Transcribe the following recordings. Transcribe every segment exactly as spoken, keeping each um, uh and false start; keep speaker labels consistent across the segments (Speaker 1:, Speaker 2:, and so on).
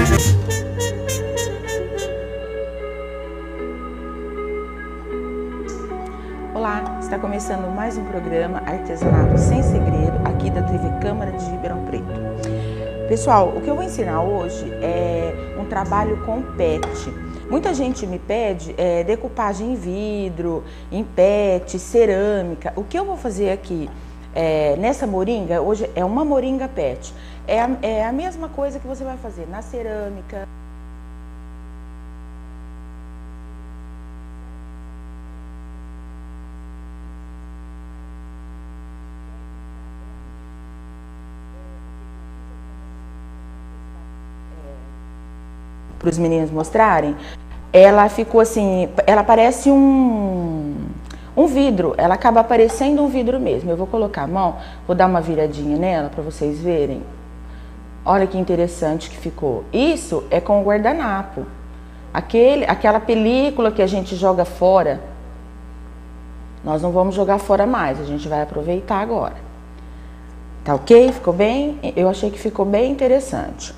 Speaker 1: Olá, está começando mais um programa Artesanato Sem Segredo, aqui da T V Câmara de Ribeirão Preto. Pessoal, o que eu vou ensinar hoje é um trabalho com P E T. Muita gente me pede é, decupagem em vidro, em P E T, cerâmica. O que eu vou fazer aqui é, nessa moringa, hoje é uma moringa P E T. É a, é a mesma coisa que você vai fazer na cerâmica. Para os meninos mostrarem, ela ficou assim, ela parece um, um vidro, ela acaba parecendo um vidro mesmo. Eu vou colocar a mão, vou dar uma viradinha nela para vocês verem. Olha que interessante que ficou. Isso é com o guardanapo. Aquele, aquela película que a gente joga fora, nós não vamos jogar fora mais, a gente vai aproveitar agora. Tá ok? Ficou bem? Eu achei que ficou bem interessante.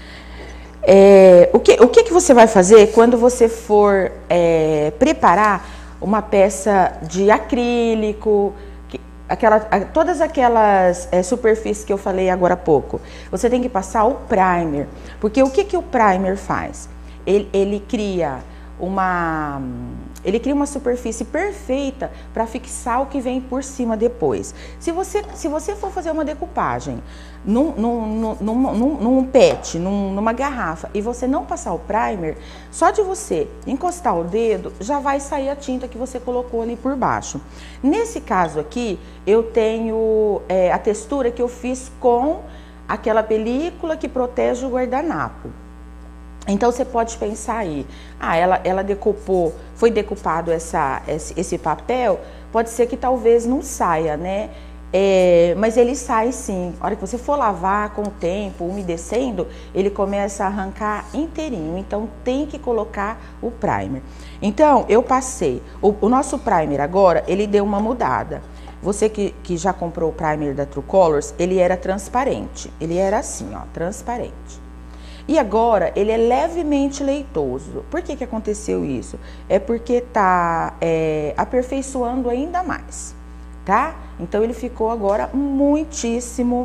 Speaker 1: É, o que, o que, que você vai fazer quando você for é, preparar uma peça de acrílico, que, aquela, todas aquelas é, superfícies que eu falei agora há pouco? Você tem que passar o primer, porque o que, que o primer faz? Ele, ele cria uma... Ele cria uma superfície perfeita para fixar o que vem por cima depois. Se você, se você for fazer uma decupagem num, num, num, num, num P E T, num, numa garrafa, e você não passar o primer, só de você encostar o dedo, já vai sair a tinta que você colocou ali por baixo. Nesse caso aqui, eu tenho é, a textura que eu fiz com aquela película que protege o guardanapo. Então, você pode pensar aí, ah, ela, ela decupou, foi decupado essa, esse, esse papel, pode ser que talvez não saia, né? É, mas ele sai sim. A hora que você for lavar com o tempo, umedecendo, ele começa a arrancar inteirinho. Então, tem que colocar o primer. Então, eu passei. O, o nosso primer agora, ele deu uma mudada. Você que, que já comprou o primer da True Colors, ele era transparente. Ele era assim, ó, transparente. E agora, ele é levemente leitoso. Por que que aconteceu isso? É porque tá é, aperfeiçoando ainda mais, tá? Então, ele ficou agora muitíssimo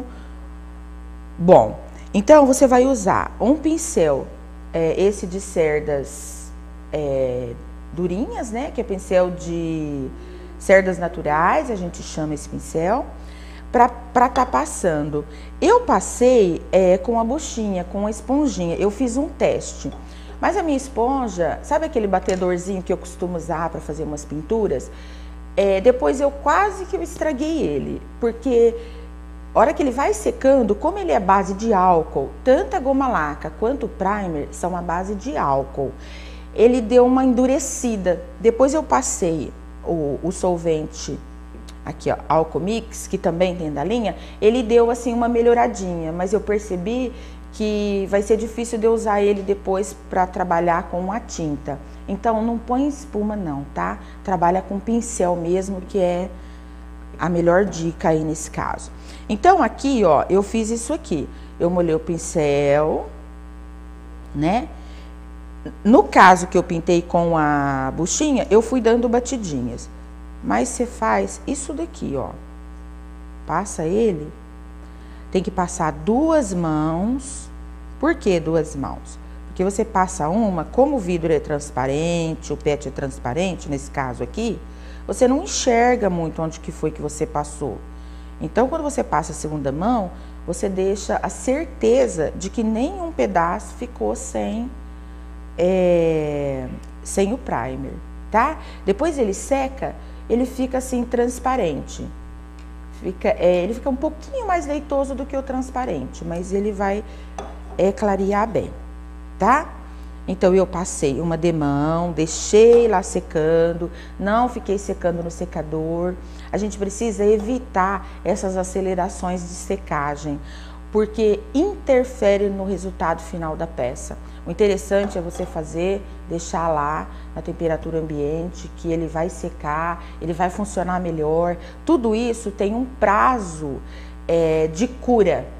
Speaker 1: bom. Então, você vai usar um pincel, é, esse de cerdas é, durinhas, né? Que é pincel de cerdas naturais, a gente chama esse pincel. Para tá passando. Eu passei é, com a buchinha, com a esponjinha, eu fiz um teste. Mas a minha esponja, sabe aquele batedorzinho que eu costumo usar para fazer umas pinturas? É, depois eu quase que eu estraguei ele, porque a hora que ele vai secando, como ele é base de álcool, tanto a goma laca quanto o primer são a base de álcool, ele deu uma endurecida. Depois eu passei o, o solvente aqui, ó, álcool mix, que também tem da linha, ele deu assim uma melhoradinha, mas eu percebi que vai ser difícil de eu usar ele depois para trabalhar com a tinta. Então, não põe espuma não, tá? Trabalha com pincel mesmo, que é a melhor dica aí nesse caso. Então, aqui, ó, eu fiz isso aqui. Eu molhei o pincel, né? No caso que eu pintei com a buchinha, eu fui dando batidinhas. Mas você faz isso daqui, ó. Passa ele. Tem que passar duas mãos. Por que duas mãos? Porque você passa uma, como o vidro é transparente, o P E T é transparente, nesse caso aqui, você não enxerga muito onde que foi que você passou. Então, quando você passa a segunda mão, você deixa a certeza de que nenhum pedaço ficou sem, é, sem o primer, tá? Depois ele seca, ele fica assim transparente. Fica, é, ele fica um pouquinho mais leitoso do que o transparente, mas ele vai é, clarear bem, tá? Então, eu passei uma demão, deixei lá secando, não fiquei secando no secador. A gente precisa evitar essas acelerações de secagem, porque interfere no resultado final da peça. O interessante é você fazer, deixar lá na temperatura ambiente, que ele vai secar, ele vai funcionar melhor. Tudo isso tem um prazo é, de cura,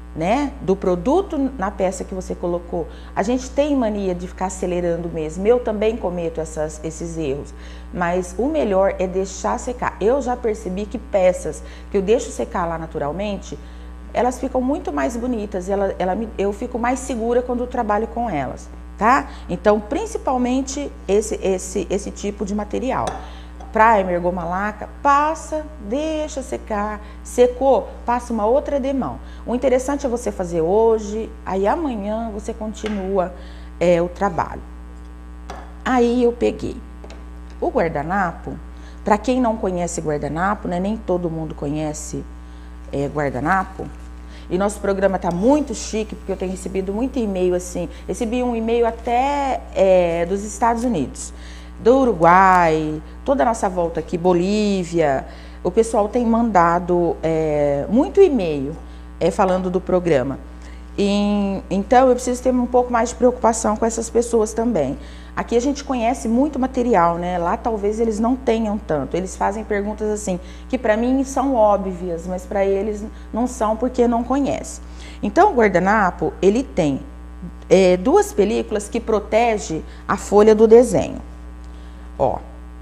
Speaker 1: né, do produto na peça que você colocou. A gente tem mania de ficar acelerando mesmo. Eu também cometo essas, esses erros. Mas o melhor é deixar secar. Eu já percebi que peças que eu deixo secar lá naturalmente, elas ficam muito mais bonitas. Ela, ela, eu fico mais segura quando eu trabalho com elas, tá? Então, principalmente esse, esse, esse tipo de material. Primer, goma laca, passa, deixa secar, secou, passa uma outra demão. O interessante é você fazer hoje, aí amanhã você continua é, o trabalho. Aí eu peguei o guardanapo. Para quem não conhece guardanapo, né, nem todo mundo conhece é, guardanapo. E nosso programa tá muito chique, porque eu tenho recebido muito e-mail assim. Recebi um e-mail até é, dos Estados Unidos, do Uruguai, toda a nossa volta aqui, Bolívia. O pessoal tem mandado é, muito e-mail é, falando do programa. E, então eu preciso ter um pouco mais de preocupação com essas pessoas também. Aqui a gente conhece muito material, né? Lá talvez eles não tenham tanto. Eles fazem perguntas assim, que para mim são óbvias, mas para eles não são porque não conhecem. Então o guardanapo, ele tem é, duas películas que protegem a folha do desenho. Ó,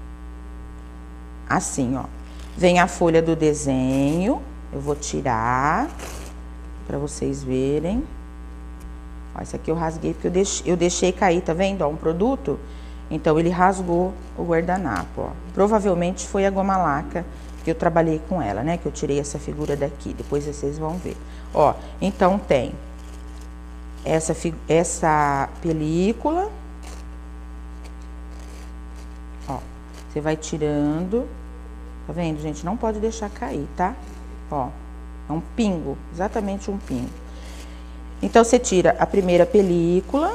Speaker 1: assim, ó, vem a folha do desenho, eu vou tirar para vocês verem. Ó, esse aqui eu rasguei porque eu deixei, eu deixei cair, tá vendo? Ó, um produto, então ele rasgou o guardanapo, ó. Provavelmente foi a goma laca que eu trabalhei com ela, né? Que eu tirei essa figura daqui, depois vocês vão ver. Ó, então tem essa, essa película. Você vai tirando, tá vendo, gente? Não pode deixar cair, tá? Ó, é um pingo, exatamente um pingo. Então, você tira a primeira película.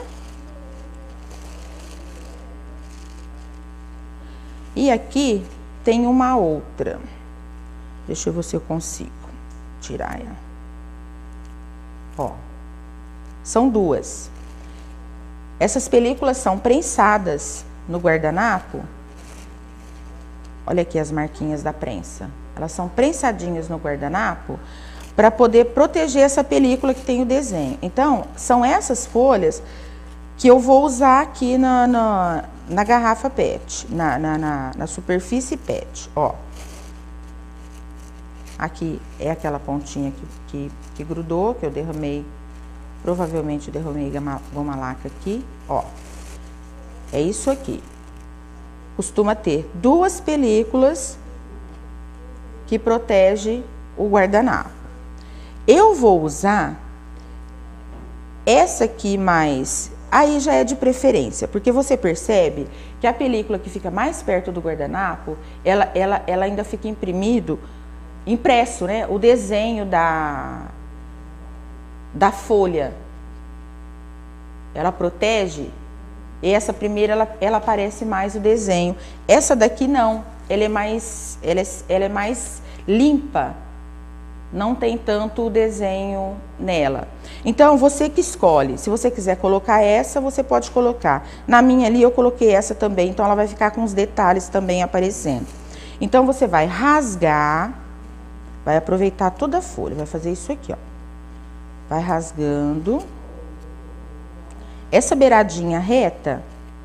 Speaker 1: E aqui tem uma outra. Deixa eu ver se eu consigo tirar ela. Ó, são duas. Essas películas são prensadas no guardanapo. Olha aqui as marquinhas da prensa. Elas são prensadinhas no guardanapo para poder proteger essa película que tem o desenho. Então, são essas folhas que eu vou usar aqui na, na, na garrafa pet, na, na, na, na superfície pet, ó. Aqui é aquela pontinha que, que, que grudou, que eu derramei, provavelmente eu derramei goma, goma laca aqui, ó. É isso aqui. Costuma ter duas películas que protege o guardanapo. Eu vou usar essa aqui mais, aí já é de preferência, porque você percebe que a película que fica mais perto do guardanapo, ela, ela, ela ainda fica imprimido, impresso, né? O desenho da, da folha. Ela protege. E essa primeira, ela, ela aparece mais o desenho. Essa daqui não, ela é mais, ela é, ela é mais limpa. Não tem tanto o desenho nela. Então, você que escolhe. Se você quiser colocar essa, você pode colocar. Na minha ali, eu coloquei essa também. Então, ela vai ficar com os detalhes também aparecendo. Então, você vai rasgar. Vai aproveitar toda a folha. Vai fazer isso aqui, ó. Vai rasgando. Essa beiradinha reta,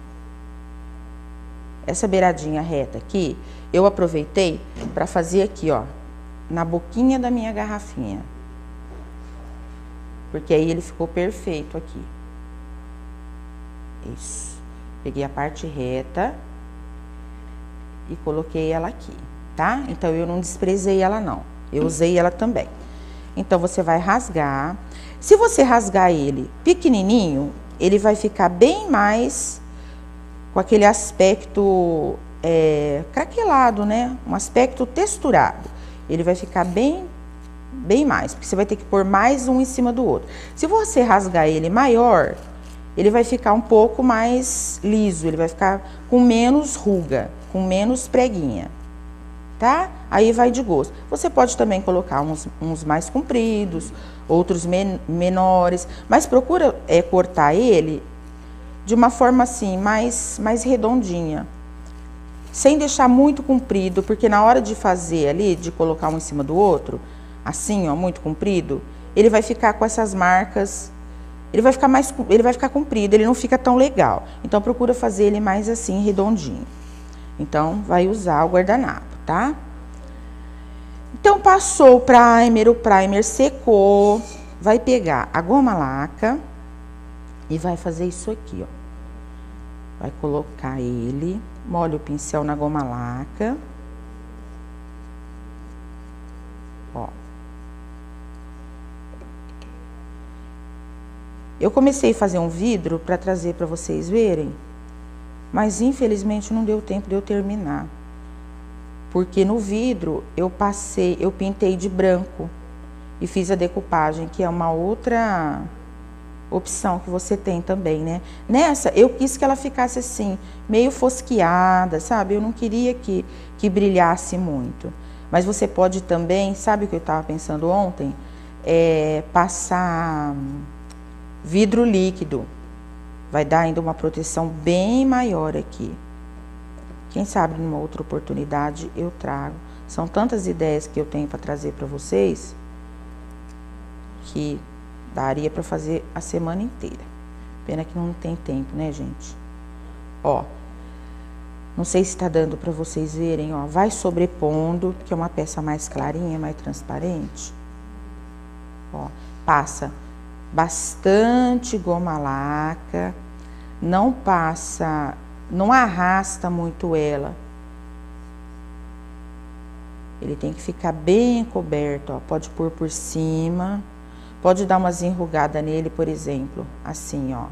Speaker 1: essa beiradinha reta aqui, eu aproveitei para fazer aqui, ó, na boquinha da minha garrafinha. Porque aí ele ficou perfeito aqui. Isso. Peguei a parte reta e coloquei ela aqui, tá? Então, eu não desprezei ela, não. Eu usei ela também. Então, você vai rasgar. Se você rasgar ele pequenininho, ele vai ficar bem mais com aquele aspecto é, craquelado, né? Um aspecto texturado. Ele vai ficar bem, bem mais, porque você vai ter que pôr mais um em cima do outro. Se você rasgar ele maior, ele vai ficar um pouco mais liso, ele vai ficar com menos ruga, com menos preguinha, tá? Aí vai de gosto. Você pode também colocar uns, uns mais compridos, outros men menores, mas procura é, cortar ele de uma forma assim, mais, mais redondinha, sem deixar muito comprido, porque na hora de fazer ali, de colocar um em cima do outro, assim, ó, muito comprido, ele vai ficar com essas marcas, ele vai ficar mais, ele vai ficar comprido, ele não fica tão legal. Então, procura fazer ele mais assim, redondinho. Então, vai usar o guardanapo, tá? Então, passou o primer, o primer secou, vai pegar a goma laca e vai fazer isso aqui, ó. Vai colocar ele, molha o pincel na goma laca. Ó. Eu comecei a fazer um vidro para trazer para vocês verem, mas infelizmente não deu tempo de eu terminar. Porque no vidro eu passei, eu pintei de branco e fiz a decupagem, que é uma outra opção que você tem também, né? Nessa, eu quis que ela ficasse assim, meio fosqueada, sabe? Eu não queria que, que brilhasse muito. Mas você pode também, sabe o que eu estava pensando ontem? É passar vidro líquido. Vai dar ainda uma proteção bem maior aqui. Quem sabe numa outra oportunidade eu trago. São tantas ideias que eu tenho para trazer para vocês que daria para fazer a semana inteira. Pena que não tem tempo, né, gente? Ó, não sei se tá dando para vocês verem, ó. Vai sobrepondo, que é uma peça mais clarinha, mais transparente. Ó, passa bastante goma laca, não passa, não arrasta muito ela. Ele tem que ficar bem coberto, ó. Pode pôr por cima. Pode dar umas enrugadas nele, por exemplo, assim, ó.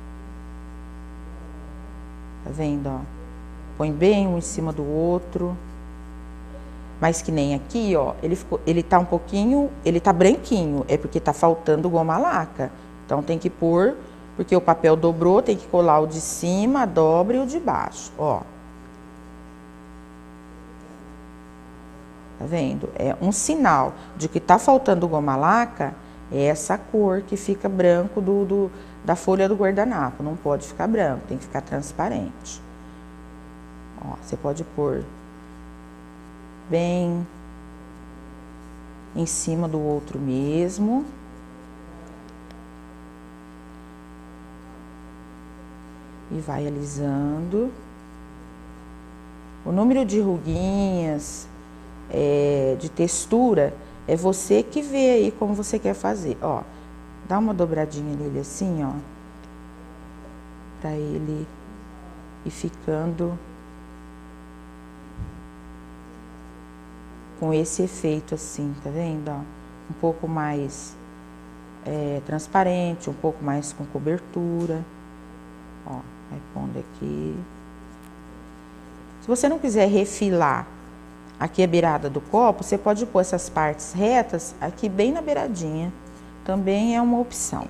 Speaker 1: Tá vendo, ó? Põe bem um em cima do outro. Mas que nem aqui, ó, ele, ficou, ele tá um pouquinho, ele tá branquinho, é porque tá faltando goma laca. Então, tem que pôr, porque o papel dobrou, tem que colar o de cima, a dobra e o de baixo, ó. Tá vendo? É um sinal de que tá faltando goma laca. É essa cor que fica branco do, do, da folha do guardanapo. Não pode ficar branco, tem que ficar transparente. Ó, você pode pôr bem em cima do outro mesmo. E vai alisando. O número de ruguinhas, é, de textura... É você que vê aí como você quer fazer, ó. Dá uma dobradinha nele assim, ó. Pra ele ir ficando com esse efeito assim, tá vendo, ó? Um pouco mais é, transparente, um pouco mais com cobertura. Ó, vai pondo aqui. Se você não quiser refilar aqui a beirada do copo, você pode pôr essas partes retas aqui bem na beiradinha. Também é uma opção.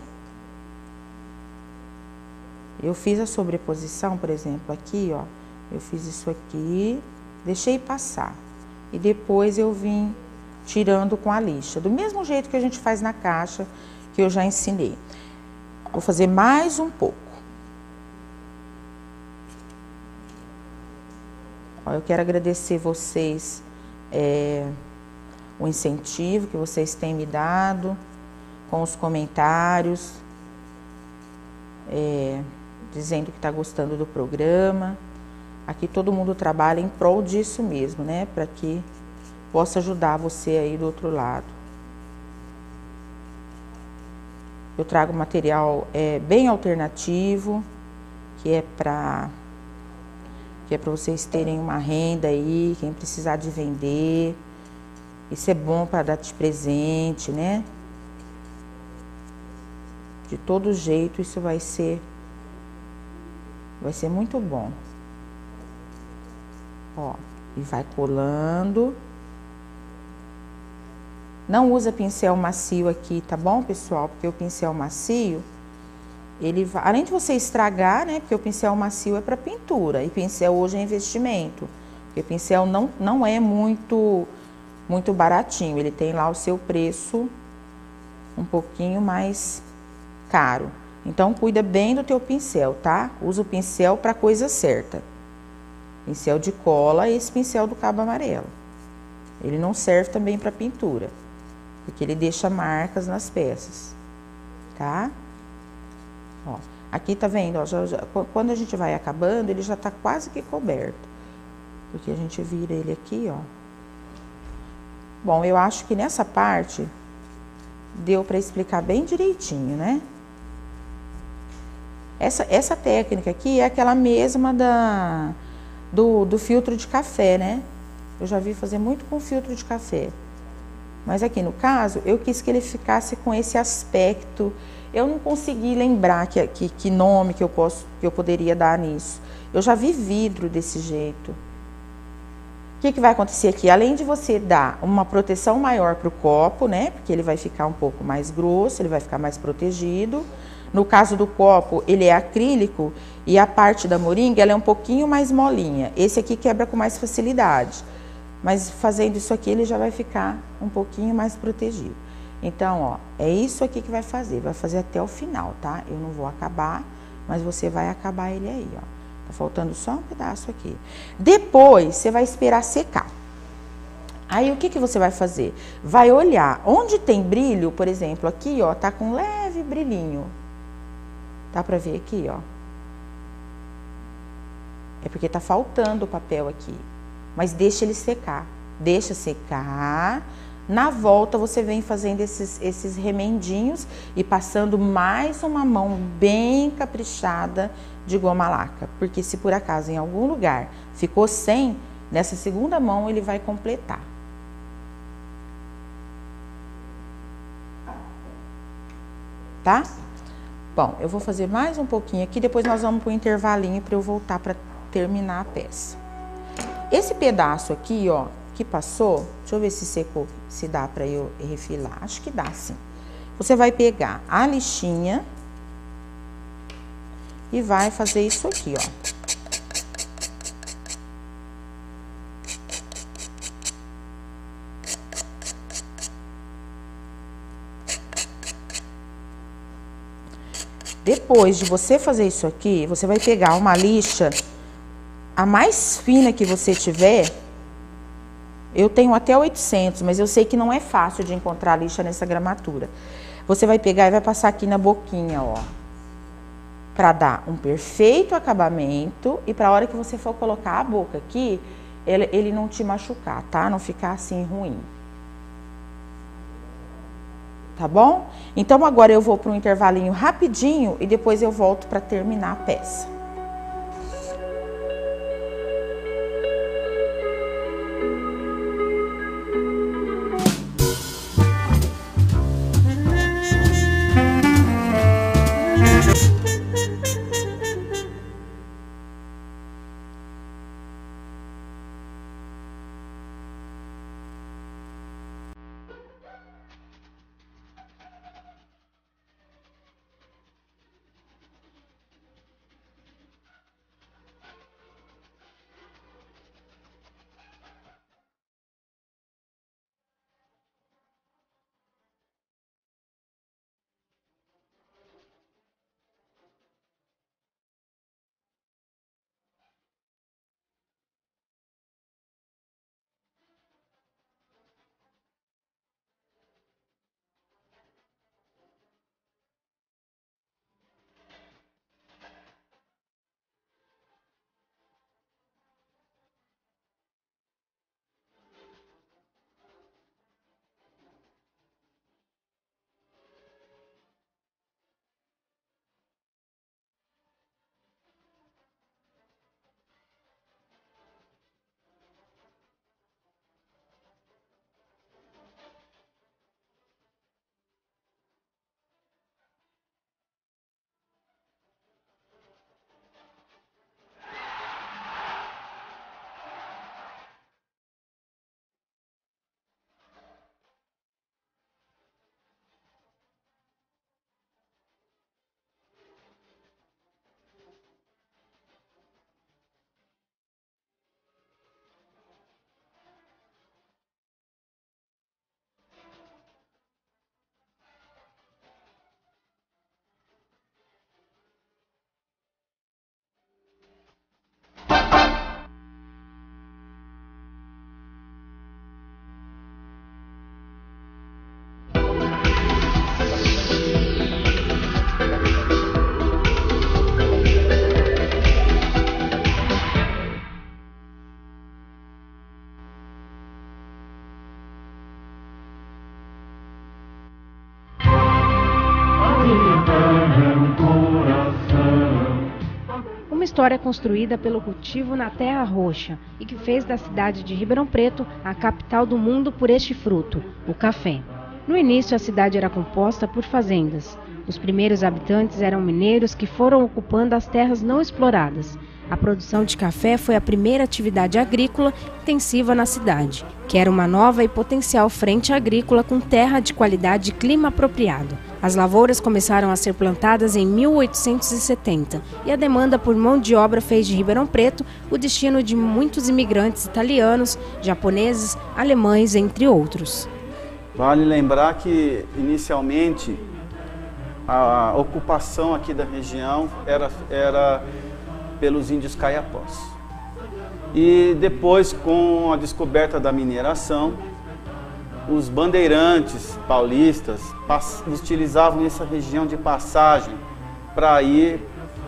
Speaker 1: Eu fiz a sobreposição, por exemplo, aqui, ó. Eu fiz isso aqui, deixei passar. E depois eu vim tirando com a lixa. Do mesmo jeito que a gente faz na caixa, que eu já ensinei. Vou fazer mais um pouco. Eu quero agradecer vocês, é, o incentivo que vocês têm me dado, com os comentários, é, dizendo que está gostando do programa. Aqui todo mundo trabalha em prol disso mesmo, né? Para que possa ajudar você aí do outro lado. Eu trago material é, bem alternativo, que é para... que é para vocês terem uma renda aí, quem precisar de vender. Isso é bom para dar de presente, né? De todo jeito, isso vai ser, vai ser muito bom. Ó, e vai colando. Não usa pincel macio aqui, tá bom, pessoal? Porque o pincel macio... ele vai, além de você estragar, né? Porque o pincel macio é para pintura e pincel hoje é investimento. Porque pincel não, não é muito, muito baratinho. Ele tem lá o seu preço um pouquinho mais caro. Então, cuida bem do teu pincel, tá? Usa o pincel para coisa certa. Pincel de cola e esse pincel do cabo amarelo. Ele não serve também para pintura. porque ele deixa marcas nas peças, tá? Ó, aqui tá vendo, ó, já, já, quando a gente vai acabando, ele já tá quase que coberto, porque a gente vira ele aqui, ó. Bom, eu acho que nessa parte deu para explicar bem direitinho, né? Essa, essa técnica aqui é aquela mesma da, do, do filtro de café, né? Eu já vi fazer muito com filtro de café. Mas aqui no caso, eu quis que ele ficasse com esse aspecto. Eu não consegui lembrar que, que, que nome que eu, posso, que eu poderia dar nisso. Eu já vi vidro desse jeito. O que, que vai acontecer aqui? Além de você dar uma proteção maior para o copo, né? Porque ele vai ficar um pouco mais grosso, ele vai ficar mais protegido. No caso do copo, ele é acrílico e a parte da moringa ela é um pouquinho mais molinha. Esse aqui quebra com mais facilidade. Mas fazendo isso aqui, ele já vai ficar um pouquinho mais protegido. Então, ó, é isso aqui que vai fazer. Vai fazer até o final, tá? Eu não vou acabar, mas você vai acabar ele aí, ó. Tá faltando só um pedaço aqui. Depois, você vai esperar secar. Aí, o que que você vai fazer? Vai olhar onde tem brilho, por exemplo, aqui, ó, tá com um leve brilhinho. Dá pra ver aqui, ó. É porque tá faltando o papel aqui. Mas deixa ele secar. Deixa secar. Na volta, você vem fazendo esses, esses remendinhos e passando mais uma mão bem caprichada de goma laca. Porque se por acaso em algum lugar ficou sem, nessa segunda mão ele vai completar. Tá? Bom, eu vou fazer mais um pouquinho aqui, depois nós vamos pro intervalinho para eu voltar para terminar a peça. Esse pedaço aqui, ó, que passou, deixa eu ver se secou, se dá para eu refilar. Acho que dá, sim. Você vai pegar a lixinha e vai fazer isso aqui, ó. Depois de você fazer isso aqui, você vai pegar uma lixa, a mais fina que você tiver. Eu tenho até oitocentos, mas eu sei que não é fácil de encontrar lixa nessa gramatura. Você vai pegar e vai passar aqui na boquinha, ó. Pra dar um perfeito acabamento e pra hora que você for colocar a boca aqui, ele, ele não te machucar, tá? Não ficar assim ruim. Tá bom? Então agora eu vou para um intervalinho rapidinho e depois eu volto para terminar a peça.
Speaker 2: Uma história construída pelo cultivo na terra roxa e que fez da cidade de Ribeirão Preto a capital do mundo por este fruto, o café. No início, a cidade era composta por fazendas. Os primeiros habitantes eram mineiros que foram ocupando as terras não exploradas. A produção de café foi a primeira atividade agrícola intensiva na cidade, que era uma nova e potencial frente agrícola com terra de qualidade e clima apropriado. As lavouras começaram a ser plantadas em mil oitocentos e setenta e a demanda por mão de obra fez de Ribeirão Preto o destino de muitos imigrantes italianos, japoneses, alemães, entre outros.
Speaker 3: Vale lembrar que, inicialmente, a ocupação aqui da região era, era pelos índios caiapós. E depois, com a descoberta da mineração, os bandeirantes paulistas utilizavam essa região de passagem para ir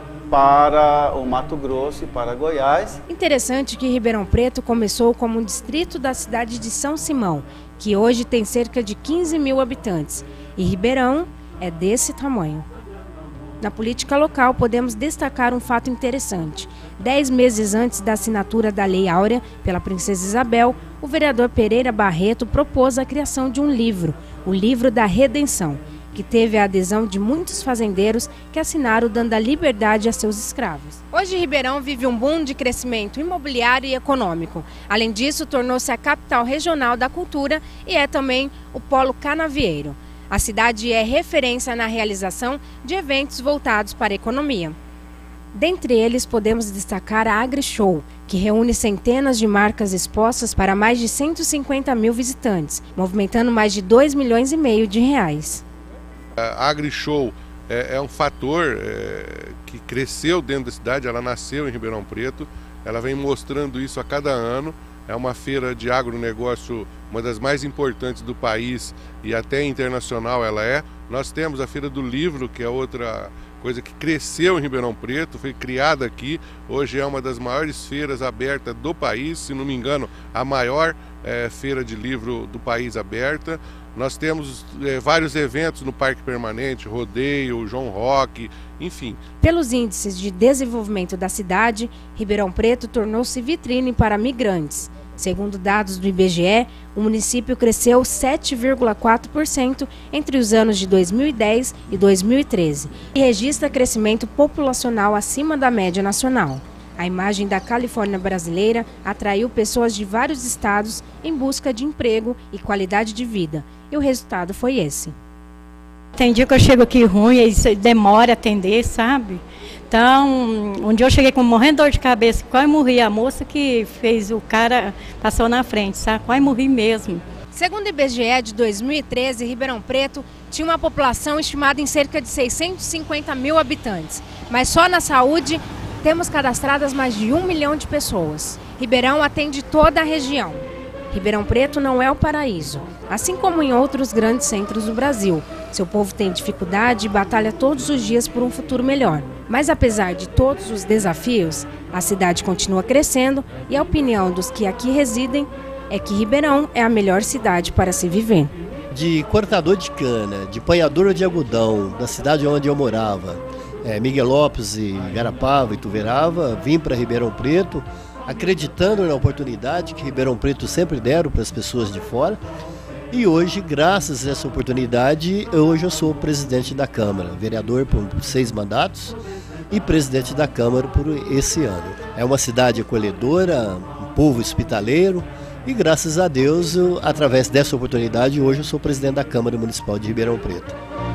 Speaker 3: para o Mato Grosso e para Goiás.
Speaker 2: Interessante que Ribeirão Preto começou como um distrito da cidade de São Simão, que hoje tem cerca de quinze mil habitantes, e Ribeirão é desse tamanho. Na política local, podemos destacar um fato interessante. Dez meses antes da assinatura da Lei Áurea pela Princesa Isabel, o vereador Pereira Barreto propôs a criação de um livro, o Livro da Redenção, que teve a adesão de muitos fazendeiros que assinaram dando a liberdade a seus escravos. Hoje, Ribeirão vive um boom de crescimento imobiliário e econômico. Além disso, tornou-se a capital regional da cultura e é também o polo canavieiro. A cidade é referência na realização de eventos voltados para a economia. Dentre eles, podemos destacar a AgriShow, que reúne centenas de marcas expostas para mais de cento e cinquenta mil visitantes, movimentando mais de dois milhões e meio de reais.
Speaker 4: A AgriShow é, é um fator é, que cresceu dentro da cidade, ela nasceu em Ribeirão Preto, ela vem mostrando isso a cada ano. É uma feira de agronegócio, uma das mais importantes do país e até internacional ela é. Nós temos a Feira do Livro, que é outra coisa que cresceu em Ribeirão Preto, foi criada aqui. Hoje é uma das maiores feiras abertas do país, se não me engano, a maior é, feira de livro do país aberta. Nós temos é, vários eventos no Parque Permanente, rodeio, João Roque, enfim.
Speaker 2: Pelos índices de desenvolvimento da cidade, Ribeirão Preto tornou-se vitrine para migrantes. Segundo dados do I B G E, o município cresceu sete vírgula quatro por cento entre os anos de dois mil e dez e dois mil e treze e registra crescimento populacional acima da média nacional. A imagem da Califórnia brasileira atraiu pessoas de vários estados em busca de emprego e qualidade de vida, e o resultado foi esse.
Speaker 5: Tem dia que eu chego aqui ruim, e demora a atender, sabe? Então, um dia eu cheguei com morrendo dor de cabeça, quase morri. A moça que fez o cara passou na frente, sabe? Quase morri mesmo.
Speaker 2: Segundo o I B G E de dois mil e treze, Ribeirão Preto tinha uma população estimada em cerca de seiscentos e cinquenta mil habitantes. Mas só na saúde temos cadastradas mais de um milhão de pessoas. Ribeirão atende toda a região. Ribeirão Preto não é o paraíso, assim como em outros grandes centros do Brasil. Seu povo tem dificuldade e batalha todos os dias por um futuro melhor. Mas apesar de todos os desafios, a cidade continua crescendo e a opinião dos que aqui residem é que Ribeirão é a melhor cidade para se viver.
Speaker 6: De cortador de cana, de apanhador de algodão, da cidade onde eu morava, é, Miguelópolis, e Garapava, Ituverava, vim para Ribeirão Preto, acreditando na oportunidade que Ribeirão Preto sempre deram para as pessoas de fora. E hoje, graças a essa oportunidade, hoje eu sou presidente da Câmara, vereador por seis mandatos e presidente da Câmara por esse ano. É uma cidade acolhedora, um povo hospitaleiro e graças a Deus, eu, através dessa oportunidade, hoje eu sou presidente da Câmara Municipal de Ribeirão Preto.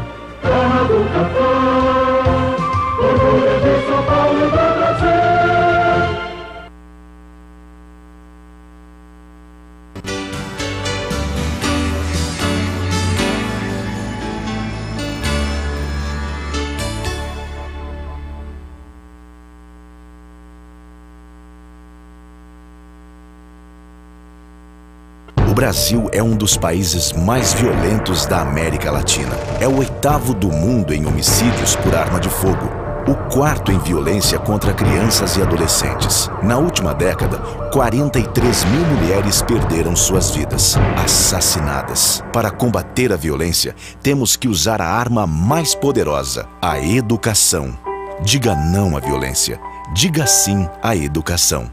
Speaker 7: O Brasil é um dos países mais violentos da América Latina. É o oitavo do mundo em homicídios por arma de fogo. O quarto em violência contra crianças e adolescentes. Na última década, quarenta e três mil mulheres perderam suas vidas, assassinadas. Para combater a violência, temos que usar a arma mais poderosa, a educação. Diga não à violência. Diga sim à educação.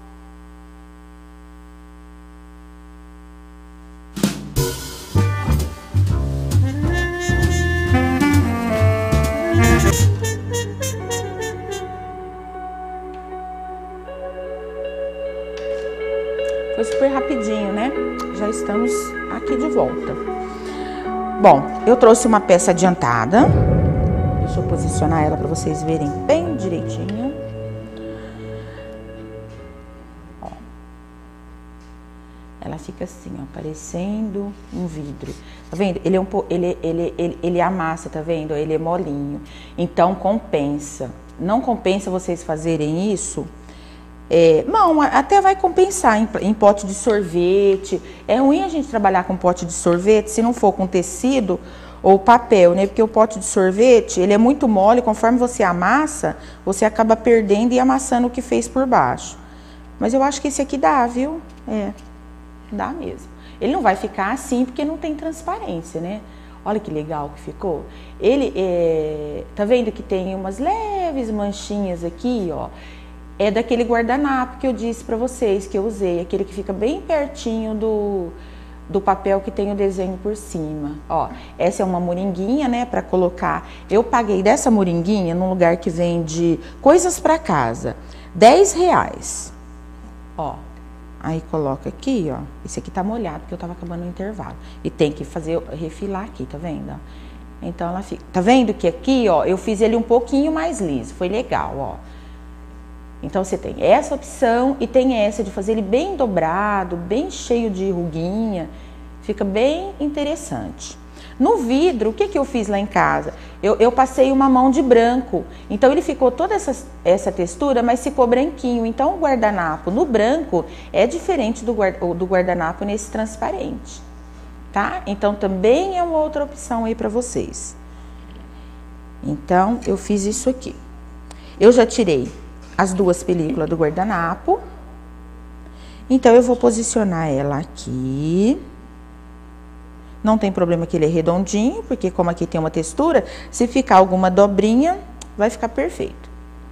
Speaker 1: Foi super rapidinho, né? Já estamos aqui de volta. Bom, eu trouxe uma peça adiantada. Deixa eu posicionar ela para vocês verem bem direitinho. Ó. Ela fica assim, ó, parecendo um vidro. Tá vendo? Ele é um pouco, ele, ele, ele, ele amassa, tá vendo? Ele é molinho. Então compensa. Não compensa vocês fazerem isso. É, não, até vai compensar em, em pote de sorvete. É ruim a gente trabalhar com pote de sorvete se não for com tecido ou papel, né? Porque o pote de sorvete, ele é muito mole, conforme você amassa, você acaba perdendo e amassando o que fez por baixo. Mas eu acho que esse aqui dá, viu? É, dá mesmo. Ele não vai ficar assim porque não tem transparência, né? Olha que legal que ficou. Ele, é, tá vendo que tem umas leves manchinhas aqui, ó? É daquele guardanapo que eu disse pra vocês, que eu usei. Aquele que fica bem pertinho do, do papel que tem o desenho por cima. Ó, essa é uma moringuinha, né, pra colocar. Eu paguei dessa moringuinha num lugar que vende coisas pra casa. dez reais. Ó, aí coloca aqui, ó. Esse aqui tá molhado, porque eu tava acabando o intervalo. E tem que fazer, refilar aqui, tá vendo? Então ela fica... Tá vendo que aqui, ó, eu fiz ele um pouquinho mais liso. Foi legal, ó. Então você tem essa opção e tem essa de fazer ele bem dobrado, bem cheio de ruguinha, fica bem interessante. No vidro, o que que eu fiz lá em casa? Eu, eu passei uma mão de branco, então ele ficou toda essa, essa textura, mas ficou branquinho. Então o guardanapo no branco é diferente do, guarda, do guardanapo nesse transparente, tá? Então também é uma outra opção aí para vocês. Então eu fiz isso aqui. Eu já tirei as duas películas do guardanapo. Então eu vou posicionar ela aqui. Não tem problema que ele é redondinho, porque como aqui tem uma textura, se ficar alguma dobrinha, vai ficar perfeito.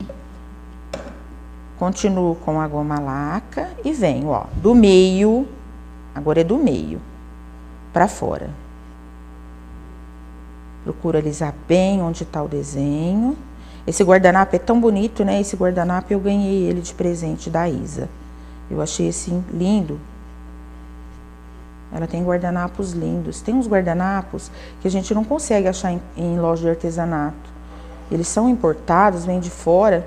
Speaker 1: Continuo com a goma laca e venho, ó, do meio, agora é do meio pra fora. Procuro alisar bem onde tá o desenho. Esse guardanapo é tão bonito, né? Esse guardanapo eu ganhei ele de presente da Isa. Eu achei assim lindo. Ela tem guardanapos lindos. Tem uns guardanapos que a gente não consegue achar em, em loja de artesanato. Eles são importados, vêm de fora.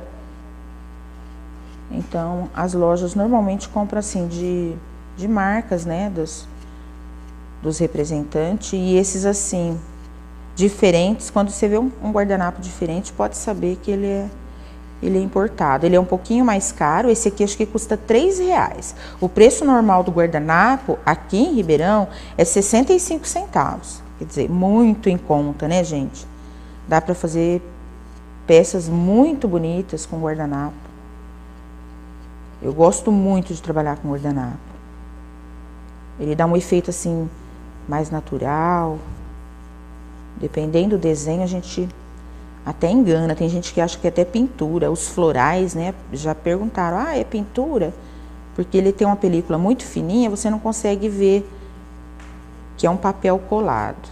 Speaker 1: Então, as lojas normalmente compram assim de, de marcas, né? Dos, dos representantes. E esses assim... diferentes, quando você vê um, um guardanapo diferente, pode saber que ele é, ele é importado. Ele é um pouquinho mais caro, esse aqui acho que custa três reais. O preço normal do guardanapo, aqui em Ribeirão, é sessenta e cinco centavos. Quer dizer, muito em conta, né, gente? Dá pra fazer peças muito bonitas com guardanapo. Eu gosto muito de trabalhar com guardanapo. Ele dá um efeito, assim, mais natural. Dependendo do desenho, a gente até engana. Tem gente que acha que é até pintura. Os florais, né, já perguntaram, ah, é pintura? Porque ele tem uma película muito fininha, você não consegue ver que é um papel colado.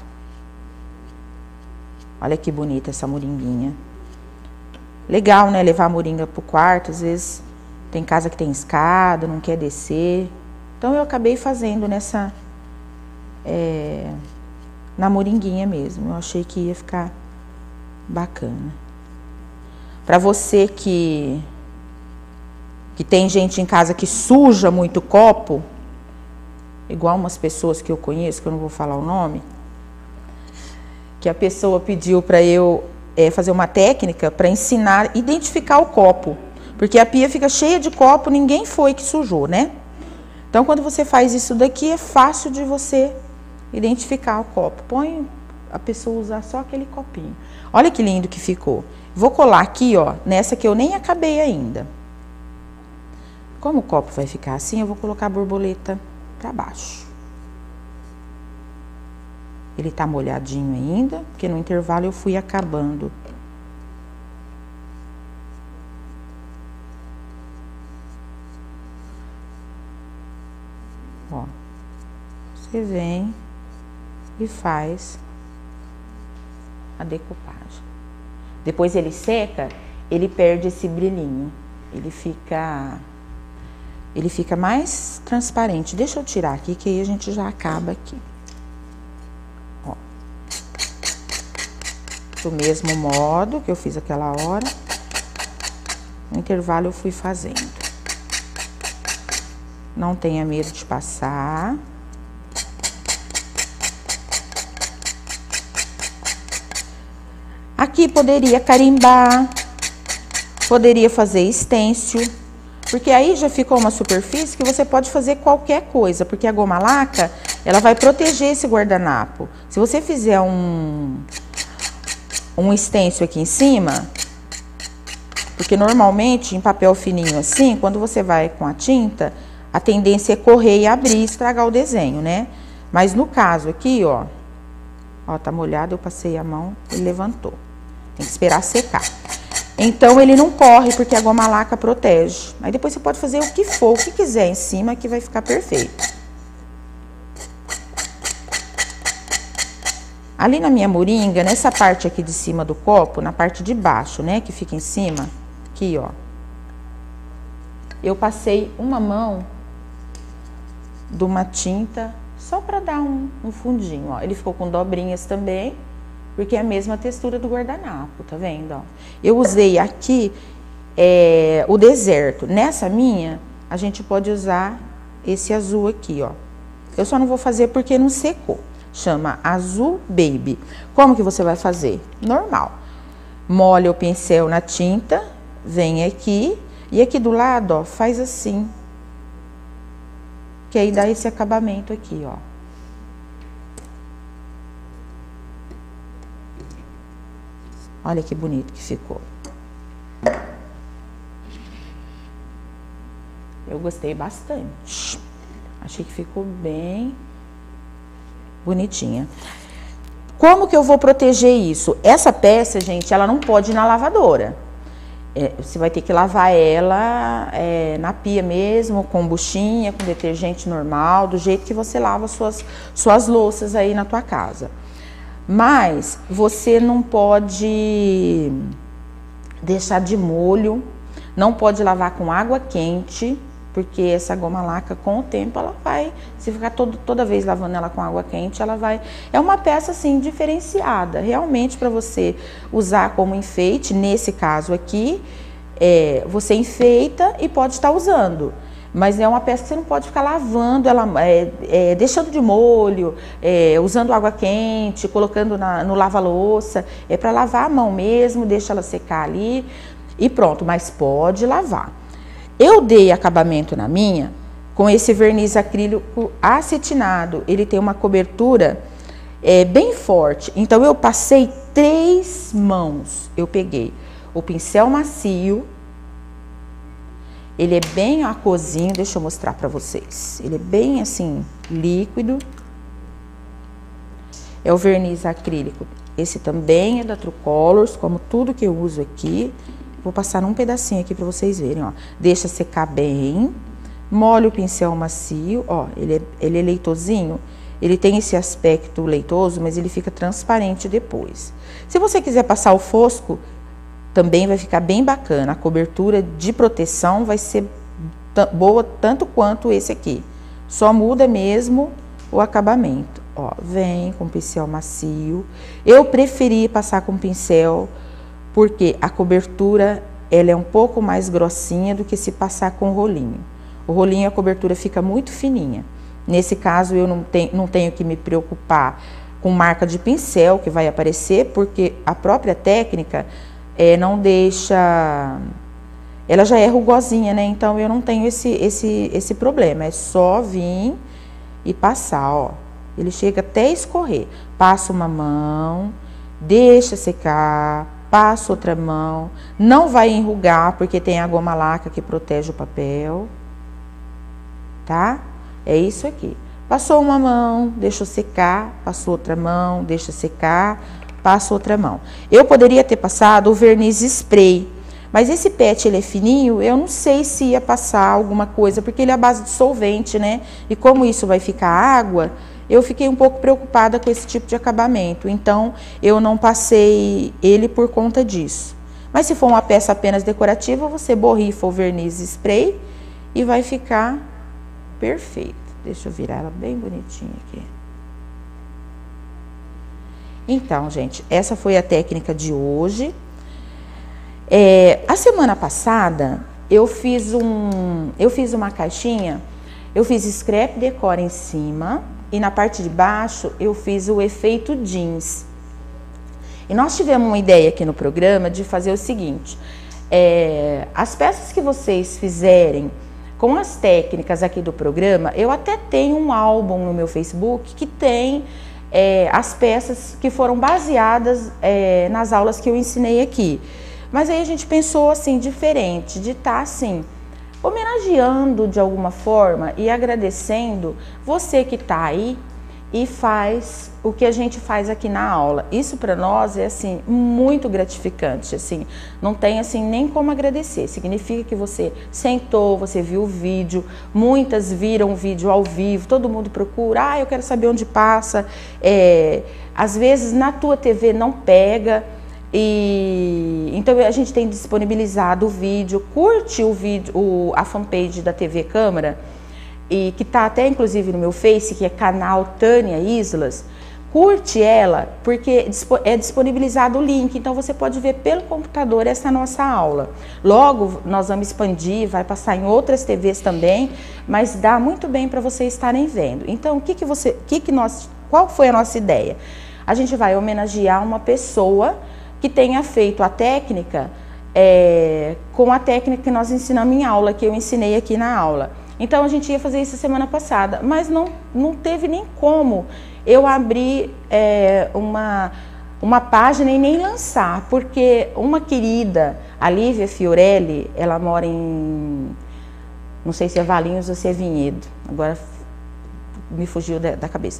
Speaker 1: Olha que bonita essa moringuinha. Legal, né, levar a moringa pro quarto. Às vezes tem casa que tem escada, não quer descer. Então eu acabei fazendo nessa... É, na moringuinha mesmo. Eu achei que ia ficar bacana. Para você que que tem gente em casa que suja muito copo, igual umas pessoas que eu conheço, que eu não vou falar o nome, que a pessoa pediu para eu é, fazer uma técnica para ensinar a identificar o copo, porque a pia fica cheia de copo, ninguém foi que sujou, né? Então, quando você faz isso daqui, é fácil de você identificar o copo. Põe a pessoa usar só aquele copinho. Olha que lindo que ficou. Vou colar aqui, ó, nessa que eu nem acabei ainda. Como o copo vai ficar assim, eu vou colocar a borboleta para baixo. Ele tá molhadinho ainda, porque no intervalo eu fui acabando Ó, você vem e faz a decupagem. Depois ele seca, ele perde esse brilhinho. Ele fica, ele fica mais transparente. Deixa eu tirar aqui, que aí a gente já acaba aqui. Ó. Do mesmo modo que eu fiz aquela hora, no intervalo eu fui fazendo. Não tenha medo de passar. Aqui poderia carimbar, poderia fazer stencil, porque aí já ficou uma superfície que você pode fazer qualquer coisa, porque a goma laca, ela vai proteger esse guardanapo. Se você fizer um, um stencil aqui em cima, porque normalmente em papel fininho assim, quando você vai com a tinta, a tendência é correr e abrir e estragar o desenho, né? Mas no caso aqui, ó, ó, tá molhado, eu passei a mão e levantou. Tem que esperar secar. Então, ele não corre, porque a goma laca protege. Aí depois você pode fazer o que for, o que quiser em cima, que vai ficar perfeito. Ali na minha moringa, nessa parte aqui de cima do copo, na parte de baixo, né, que fica em cima, aqui, ó. Eu passei uma mão de uma tinta só para dar um, um fundinho, ó. Ele ficou com dobrinhas também, porque é a mesma textura do guardanapo, tá vendo, ó? Eu usei aqui é, o deserto. Nessa minha, a gente pode usar esse azul aqui, ó. Eu só não vou fazer porque não secou. Chama Azul Baby. Como que você vai fazer? Normal. Molha o pincel na tinta, vem aqui, e aqui do lado, ó, faz assim. Que aí dá esse acabamento aqui, ó. Olha que bonito que ficou. Eu gostei bastante. Achei que ficou bem bonitinha. Como que eu vou proteger isso? Essa peça, gente, ela não pode ir na lavadora. É, você vai ter que lavar ela é, na pia mesmo, com buchinha, com detergente normal, do jeito que você lava suas, suas louças aí na tua casa. Mas você não pode deixar de molho, não pode lavar com água quente, porque essa goma laca, com o tempo, ela vai, se ficar todo, toda vez lavando ela com água quente, ela vai... É uma peça, assim, diferenciada, realmente para você usar como enfeite, nesse caso aqui, é, você enfeita e pode estar usando. Mas é uma peça que você não pode ficar lavando, ela, é, é, deixando de molho, é, usando água quente, colocando na, no lava-louça. É para lavar a mão mesmo, deixa ela secar ali e pronto, mas pode lavar. Eu dei acabamento na minha com esse verniz acrílico acetinado. Ele tem uma cobertura é, bem forte. Então, eu passei três mãos. Eu peguei o pincel macio. Ele é bem aquosinho, deixa eu mostrar pra vocês. Ele é bem assim, líquido. É o verniz acrílico. Esse também é da True Colors, como tudo que eu uso aqui. Vou passar num pedacinho aqui pra vocês verem, ó. Deixa secar bem. Molha o pincel macio, ó. Ele é, ele é leitosinho. Ele tem esse aspecto leitoso, mas ele fica transparente depois. Se você quiser passar o fosco, também vai ficar bem bacana. A cobertura de proteção vai ser boa tanto quanto esse aqui. Só muda mesmo o acabamento. Ó, vem com pincel macio. Eu preferi passar com pincel porque a cobertura ela é um pouco mais grossinha do que se passar com o rolinho. O rolinho, a cobertura fica muito fininha. Nesse caso, eu não tenho, não tenho que me preocupar com marca de pincel que vai aparecer, porque a própria técnica é, não deixa... Ela já é rugosinha, né? Então, eu não tenho esse, esse, esse problema. É só vir e passar, ó. Ele chega até a escorrer. Passa uma mão, deixa secar, passa outra mão. Não vai enrugar, porque tem a goma laca que protege o papel. Tá? É isso aqui. Passou uma mão, deixa secar, passou outra mão, deixa secar, passa outra mão. Eu poderia ter passado o verniz spray, Mas esse pet, ele é fininho, eu não sei se ia passar alguma coisa, porque ele é à base de solvente, né? E como isso vai ficar água, eu fiquei um pouco preocupada com esse tipo de acabamento. Então, eu não passei ele por conta disso. Mas se for uma peça apenas decorativa, você borrifa o verniz spray e vai ficar perfeito. Deixa eu virar ela bem bonitinha aqui. Então, gente, essa foi a técnica de hoje. É, a semana passada, eu fiz, um, eu fiz uma caixinha, eu fiz scrap decor em cima e na parte de baixo eu fiz o efeito jeans. E nós tivemos uma ideia aqui no programa de fazer o seguinte, é, as peças que vocês fizerem com as técnicas aqui do programa, eu até tenho um álbum no meu Facebook que tem é, as peças que foram baseadas é, nas aulas que eu ensinei aqui. Mas aí a gente pensou assim, diferente, de estar assim, homenageando de alguma forma e agradecendo você que está aí e faz o que a gente faz aqui na aula. Isso para nós é assim, muito gratificante, assim, não tem assim nem como agradecer. Significa que você sentou, você viu o vídeo, muitas viram o vídeo ao vivo, todo mundo procura, ah, eu quero saber onde passa, é, às vezes na tua T V não pega. E então a gente tem disponibilizado o vídeo, curte o vídeo, o, a fanpage da T V Câmara, e que está até inclusive no meu Face, que é canal Tânia Islas, curte ela, porque é disponibilizado o link, então você pode ver pelo computador essa nossa aula. Logo nós vamos expandir, vai passar em outras T Vs também, mas dá muito bem para vocês estarem vendo. Então o que que você, o que que nós, qual foi a nossa ideia? A gente vai homenagear uma pessoa que tenha feito a técnica é, com a técnica que nós ensinamos em aula, que eu ensinei aqui na aula. Então a gente ia fazer isso semana passada, mas não, não teve nem como eu abrir é, uma, uma página e nem lançar, porque uma querida, a Lívia Fiorelli, ela mora em, não sei se é Valinhos ou se é Vinhedo, agora me fugiu da, da cabeça.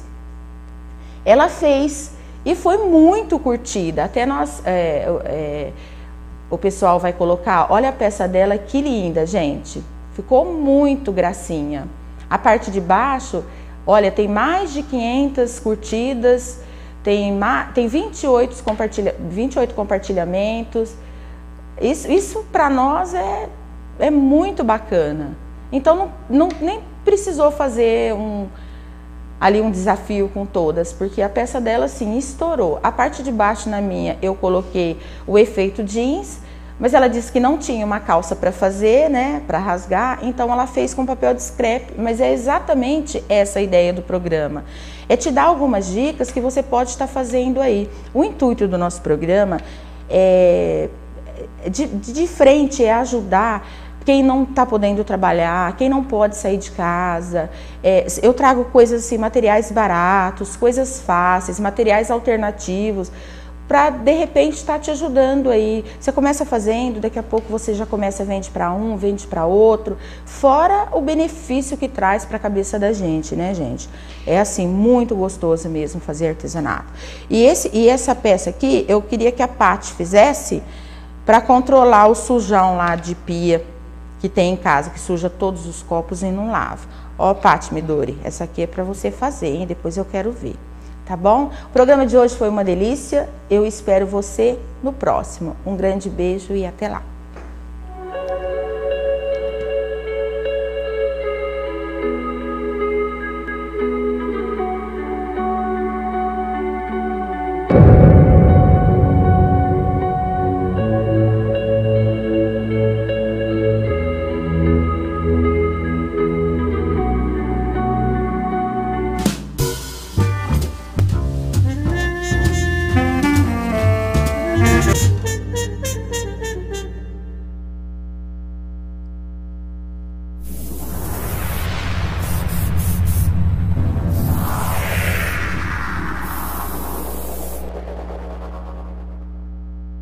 Speaker 1: Ela fez e foi muito curtida, até nós, é, é, o pessoal vai colocar, olha a peça dela, que linda, gente, ficou muito gracinha. A parte de baixo, olha, tem mais de quinhentas curtidas, tem, tem vinte e oito, compartilha, vinte e oito compartilhamentos, isso, isso para nós é, é muito bacana. Então não, não, nem precisou fazer um... ali um desafio com todas, porque a peça dela assim estourou. A parte de baixo na minha eu coloquei o efeito jeans, mas ela disse que não tinha uma calça para fazer, né, para rasgar, então ela fez com papel de scrap, mas é exatamente essa a ideia do programa. É te dar algumas dicas que você pode estar fazendo aí. O intuito do nosso programa é de, de frente é ajudar quem não está podendo trabalhar, quem não pode sair de casa. É, eu trago coisas assim, materiais baratos, coisas fáceis, materiais alternativos, para de repente estar te ajudando aí. Você começa fazendo, daqui a pouco você já começa, vende para um, vende para outro, fora o benefício que traz para a cabeça da gente, né, gente? É assim, muito gostoso mesmo fazer artesanato. E, esse, e essa peça aqui, eu queria que a Paty fizesse para controlar o sujão lá de pia que tem em casa, que suja todos os copos e não lava. Ó, Paty Midori, essa aqui é para você fazer, hein? Depois eu quero ver, tá bom? O programa de hoje foi uma delícia, eu espero você no próximo. Um grande beijo e até lá.